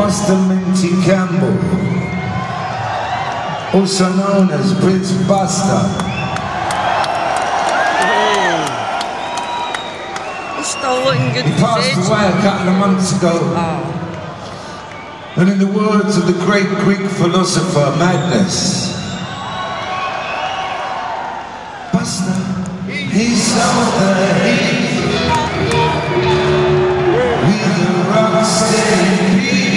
Buster Minty Campbell, also known as Prince Buster. He passed away a couple of months ago. And in the words of the great Greek philosopher Magnus, Buster, he saw the heat with the rock steady beat.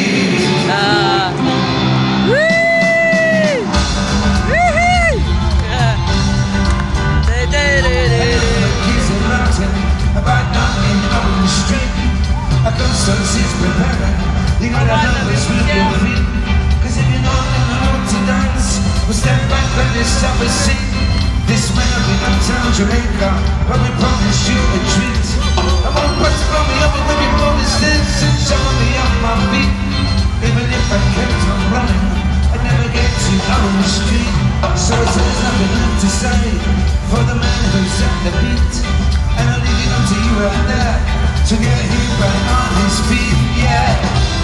About nothing on the street, a consultancy's preparing. You gotta know it's with your feet. Cause if you know how to dance, we'll step back on this summer seat. This may not be downtown Jamaica, but we promised you a treat. I won't press from me up when you roll this dance and show me on my feet. Even if I kept on running, I'd never get to Owen Street. So it says nothing left to say for the man who's at the beat. And I'll leave it up to you right there to get him back on his feet, yeah.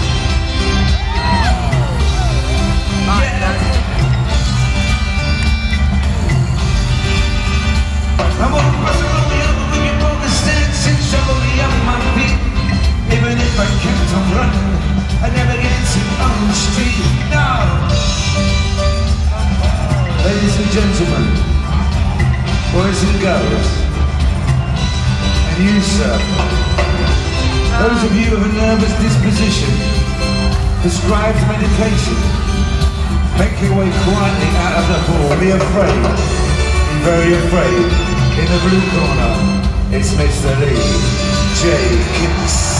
I won't pass it on me over when you broke the stance and shovel me up my feet. Even if I kept on running, I'd never get to Owen Street, no. Ladies and gentlemen, boys and girls, and you, sir, those of you with a nervous disposition, prescribed medication, make your way quietly out of the hall. Be afraid, be very afraid. In the blue corner, it's Mr. Lee J. Kicks.